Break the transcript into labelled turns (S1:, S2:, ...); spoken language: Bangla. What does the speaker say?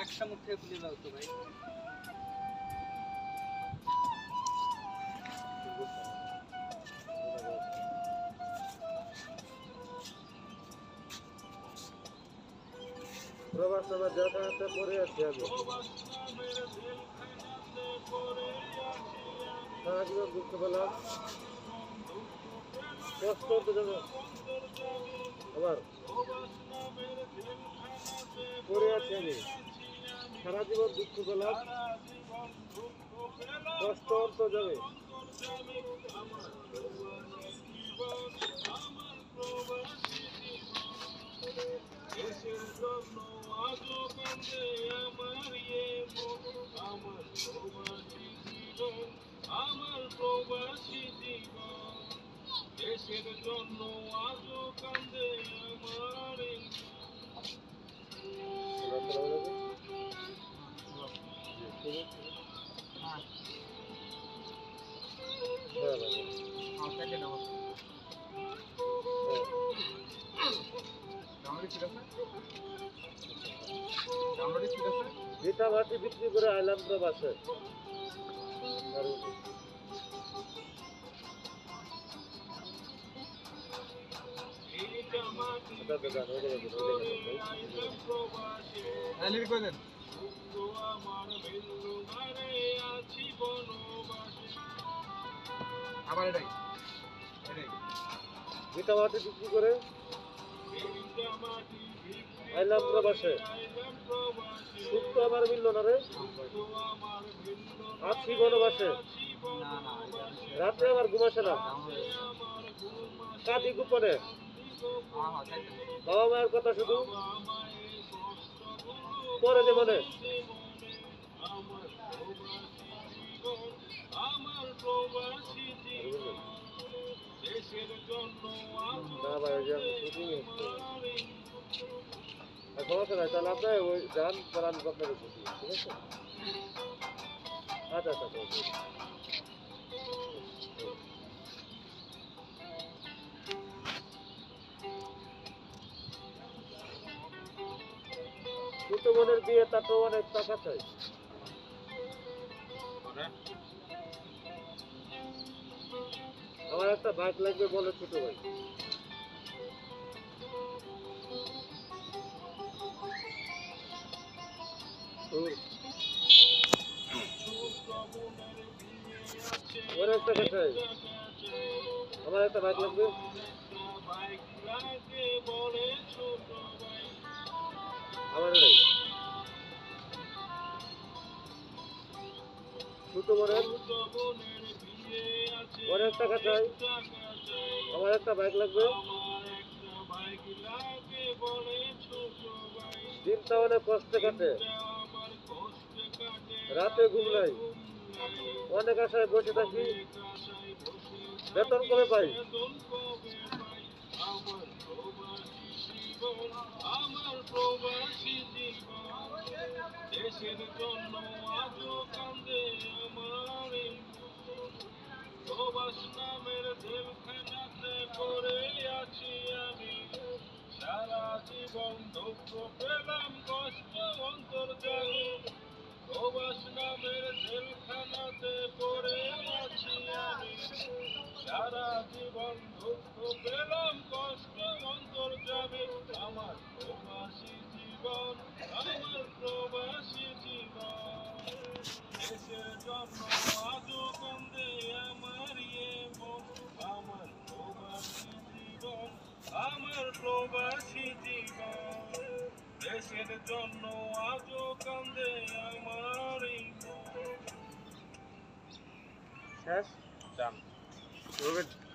S1: একটা মুখ থেকে খুলে দাও তো ভাই।
S2: প্রবাস আমার জেলখানাতে পড়ে আছি আমি, সারা জীবন দুঃখ পেলাম, কষ্ট হতে যাবে আমার, পড়ে আছি আমি, সারা জীবন দুঃখ পেলাম, কষ্ট হতে যাবে।
S3: আমার প্রবাসী জীবন দেশের জন্য আজও কান্দে আমার
S2: ভিটা মাটি বিক্রি করে আইলাম প্রবাসে। ভিটা মাটি বিক্রি করে আইলাম প্রবাসে, সুখ তো আমার মিলল না রে, আছি বনবাসে, রাতে আমার ঘুম আসে না, কাঁদি গোপনে, বাবা মায়ের কথা শুধু পরে যে মনে। না ভাই শুটিং হচ্ছে, সমস্যা নাই, তাহলে আপনি ওই যান, তাহলে আমি আপনাকে বুঝি, ঠিক আছে? আচ্ছা আচ্ছা ছোট বোনের বিয়ে, তা তো অনেক টাকা চাই। আমার একটা বাইক লাগবে বলে ছোট ভাই। অনেক টাকা চাই, আমার একটা বাইক লাগবে। আমার নাই, ছোট বোনের অনেক টাকা চাই, আমার একটা বাইক লাগবে। দিনটা অনেক কষ্টে কাটে, রাতে ঘুম নাই, অনেক আশায় বসে থাকি, বেতন কবে পাই।
S3: আমার প্রবাসী জীবন দেশের জন্য আজও কান্দে আমার প্রবাস নামের জেলখানাতে পড়ে আছি আমি, সারা জীবন দুঃখ পেলাম, কষ্ট অন্তর জাগে। প্রবাস নামের জেলখানাতে পড়ে আছি আমি, সারা জীবন দুঃখ পেলাম, কষ্ট অন্তর যাবে। আমার প্রবাসী জীবন, আমার প্রবাসী জীবন দেশের জন্য আজও কান্দে আমার মন। আমার প্রবাসী জীবন, আমার প্রবাসী জীবন দেশের জন্য আজও কান্দে আমার
S2: শেষ